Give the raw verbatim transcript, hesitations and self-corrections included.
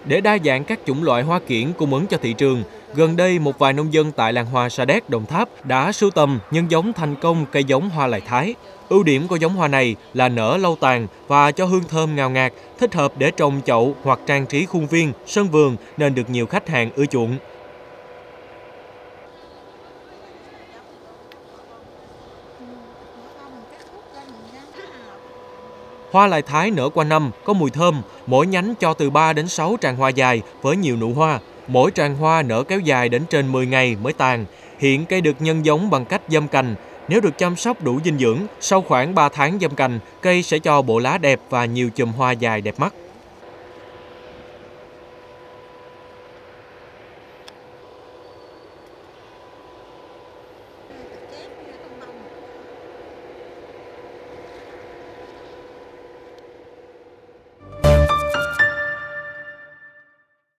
Để đa dạng các chủng loại hoa kiểng cung ứng cho thị trường, gần đây một vài nông dân tại làng hoa Sa Đéc, Đồng Tháp đã sưu tầm nhân giống thành công cây giống hoa lài Thái. Ưu điểm của giống hoa này là nở lâu tàn và cho hương thơm ngào ngạt, thích hợp để trồng chậu hoặc trang trí khuôn viên, sân vườn nên được nhiều khách hàng ưa chuộng. Hoa lài Thái nở qua năm, có mùi thơm, mỗi nhánh cho từ ba đến sáu tràng hoa dài với nhiều nụ hoa. Mỗi tràng hoa nở kéo dài đến trên mười ngày mới tàn. Hiện cây được nhân giống bằng cách giâm cành. Nếu được chăm sóc đủ dinh dưỡng, sau khoảng ba tháng giâm cành, cây sẽ cho bộ lá đẹp và nhiều chùm hoa dài đẹp mắt.